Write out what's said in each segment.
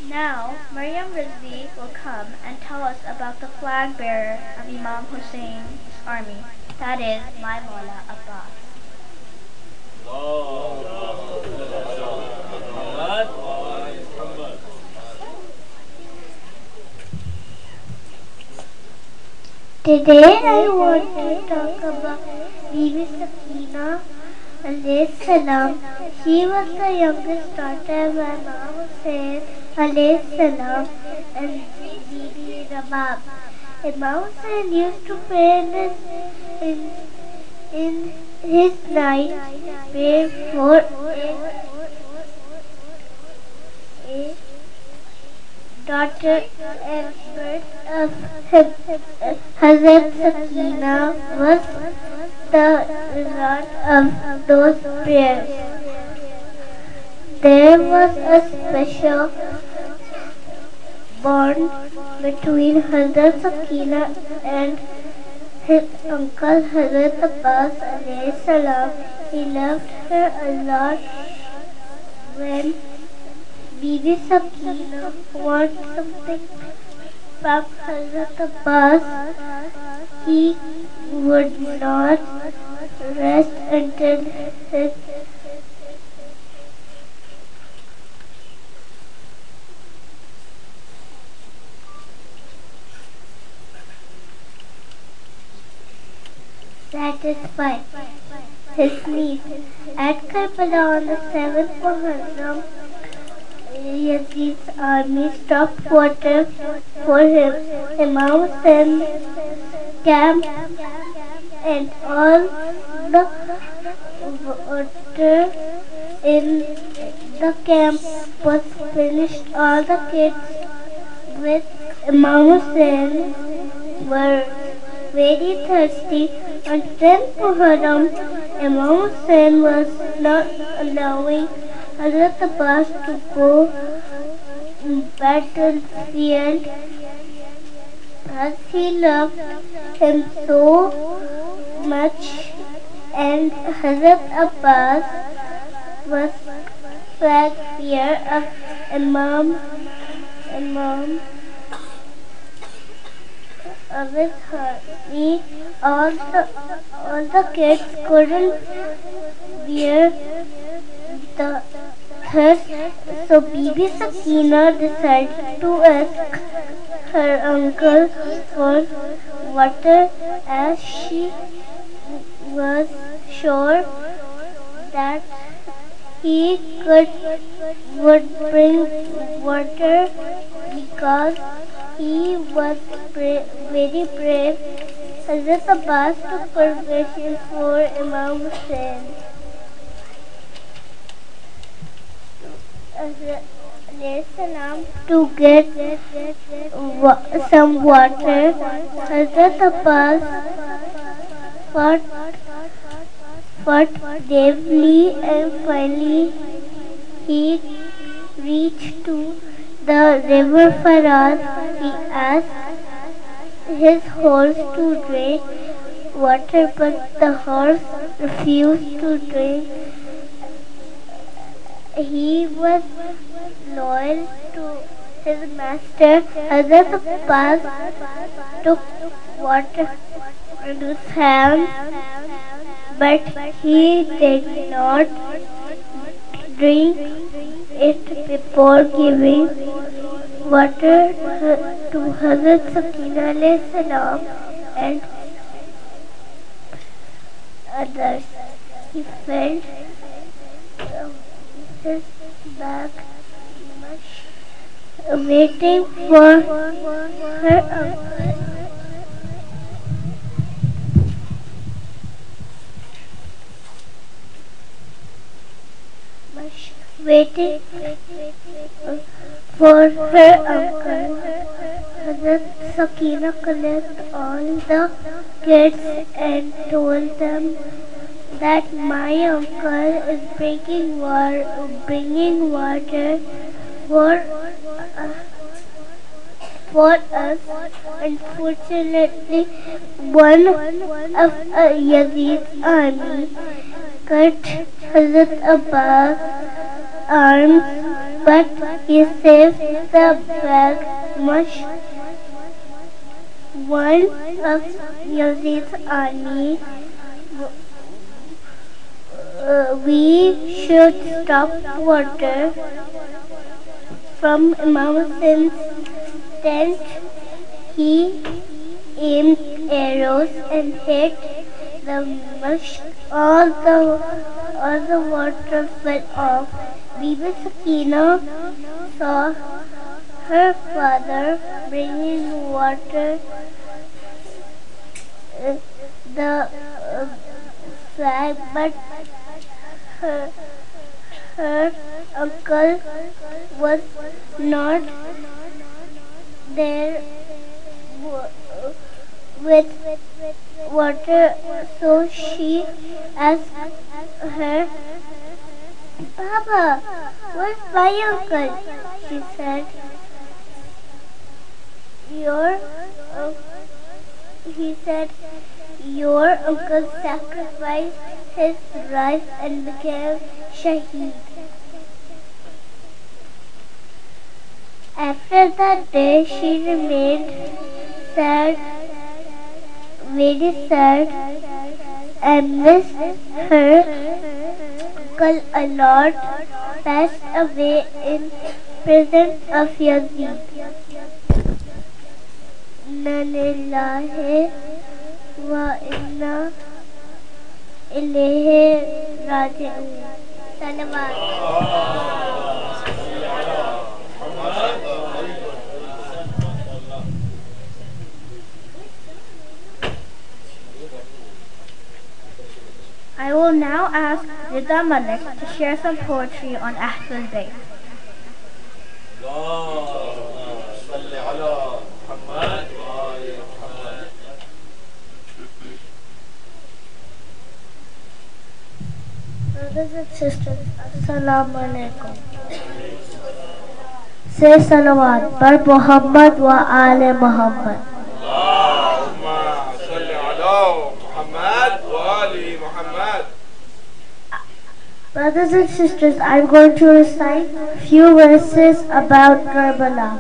Now, Maryam Rizvi will come and tell us about the flag bearer of Imam Hussein's army, that is, my Mullah Abbas. Today I want to talk about Bibi Sakina alayhi salam. She was the youngest daughter of Imam Hussain alayhi salam and Bibi Rabab. Imam Hussain used to pray in his night prayer for a daughter and birth of Hazrat Sakina was the result of those prayers. There was a special bond between Hazrat Sakina and his uncle Hazrat Abbas alayhi salam. He loved her a lot. When Bibi Sakina wanted something from Hazrat Abbas, he would not rest until his satisfied his needs. At Karbala on the 7th Muharram, Yazid's army stopped water for him. Imam Hussain camp and all the water in the camp was finished. All the kids with Imam Hussain were very thirsty. On 10th Muharram, Imam Hussain was not allowing Hazrat Abbas to go battlefield as he loved him so much, and Hazrat Abbas was flag fear of Imam of his army. All the kids couldn't bear the thirst, so Bibi Sakina decided to ask her uncle for water, as she was sure that he would bring water because he was very brave. Hazrat Abbas took permission for Imam Hussain to get some water. Hazrat Abbas fought bravely, and finally he reached to the river Faraz. He asked his horse to drink water, but the horse refused to drink. He was loyal to his master. Hazrat Abbas took water in his hand, but he did not drink it before giving water to Hazrat Sakina alayhi salam and others. He felt his back waiting for her uncle. Waiting for her uncle. Hazrat Sakina collected all the kids and told them that my uncle is bringing water for us. Unfortunately, one of Yazid's army cut Hazrat Abbas arms, but he saved the bag much. One of Yazid's army, we should stop water from Imam Hussein's tent. He aimed arrows and hit the mosque. All the water fell off. Bibi Sakina saw her father bringing water. The flag, but her uncle was not there with water, so she asked her, "Papa, where's my uncle?" She said, he said, "Your uncle sacrificed his life and became Shaheed." After that day, she remained sad, very sad, and missed her uncle a lot. Passed away in prison of Yazid. Inna lillahi wa inna ilayhi raji'un. Salawat. I will now ask Rida Malik to share some poetry on Ahlul Bayt. Brothers and sisters, Assalamu alaikum. Say salawat par Muhammad wa ale Muhammad. Allahumma salli ala Muhammad wa ali Muhammad. Brothers and sisters, I'm going to recite a few verses about Karbala.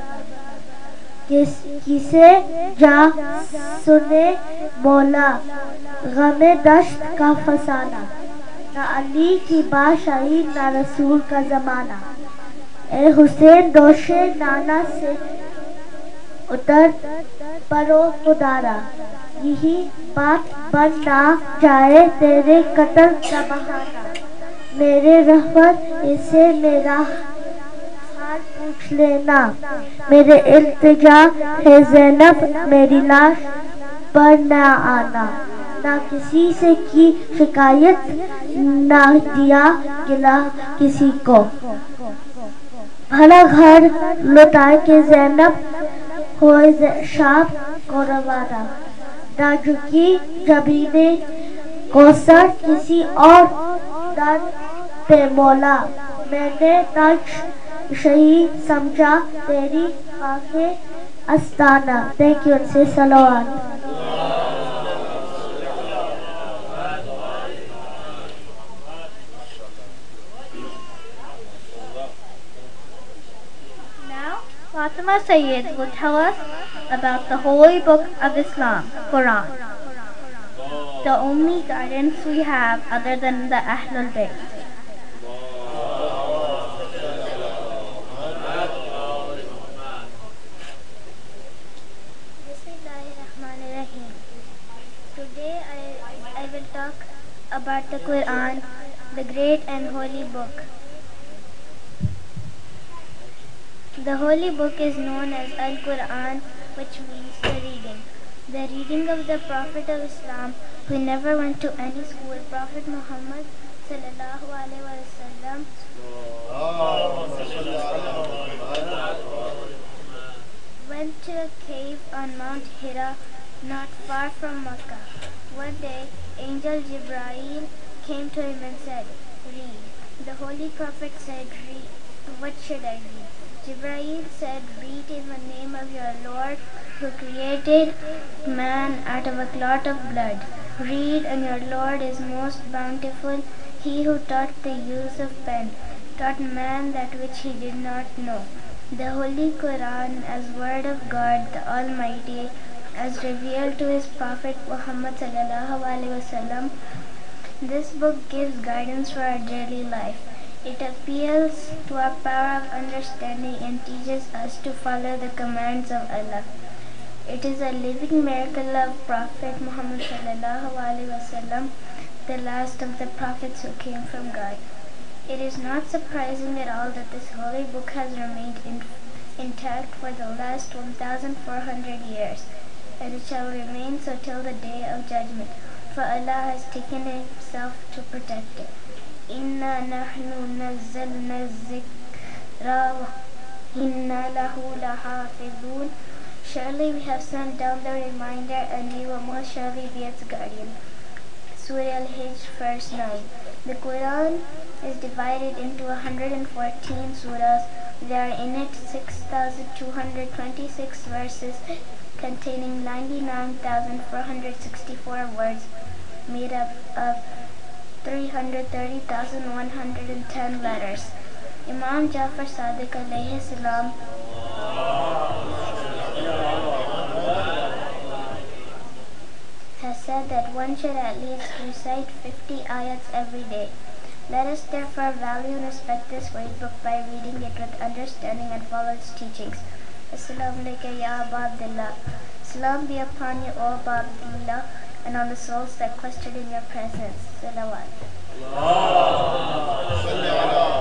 किसे जा सुने मौला गमे दश्त का फसाना, ना अली की बादशाही ना रसूल का जमाना। ए हुसैन दोशे नाना से उतर परो खुदारा, यही बात बन ना जाए तेरे कत्ल का बहाना। मेरे रहमत इसे मेरा हाल पूछ लेना, मेरे इल्तिजा है ज़ैनब मेरी लाश पर ना आना। ना किसी से की शिकायत ना दिया गिला किसी को, भला घर लौटा के ज़ैनब होए शाम को रवाना। ना झुकी जबीने कौसर किसी और दर पे मौला, मैंने नक्श शहीद समझा तेरी आंखें अस्ताना। Thank you and say salawat. Now, Fatima Sayyid will tell us about the holy book of Islam, Quran, the only guidance we have other than the Ahlul Bayt. Today I will talk about the Quran, the great and holy book. The holy book is known as Al-Quran, which means the reading. The reading of the Prophet of Islam, who never went to any school. Prophet Muhammad sallallahu alaihi wasallam went to a cave on Mount Hira, not far from Makkah. One day, Angel Jibreel came to him and said, "Read." The Holy Prophet said, "Read. What should I read?" Jibreel said, "Read in the name of your Lord who created man out of a clot of blood. Read, and your Lord is most bountiful, he who taught the use of pen, taught man that which he did not know. The Holy Quran, as Word of God the Almighty, as revealed to His Prophet Muhammad sallallahu alaihi wasallam, this book gives guidance for our daily life. It appeals to our power of understanding and teaches us to follow the commands of Allah. It is a living miracle of Prophet Muhammad sallallahu alaihi wasallam, the last of the prophets who came from God. It is not surprising at all that this holy book has remained intact for the last 1,400 years, and it shall remain so till the day of judgment, for Allah has taken it himself to protect it. Inna nahnu nazzalna zikra wa inna lahu lahafizun. Surely we have sent down the reminder, and we will most surely be its guardian. Surah Al-Hijr, verse 9. The Quran is divided into 114 surahs. There are in it 6,226 verses containing 99,464 words, made up of 330,110 letters. Imam Jafar Sadiq alayhi salam has said that one should at least recite 50 ayats every day. Let us therefore value and respect this great book by reading it with understanding and follow its teachings. Assalamu alaikum ya Aba Abdullah. Salam be upon you, O Aba Abdullah, and on the souls that questioned in your presence. Salawat.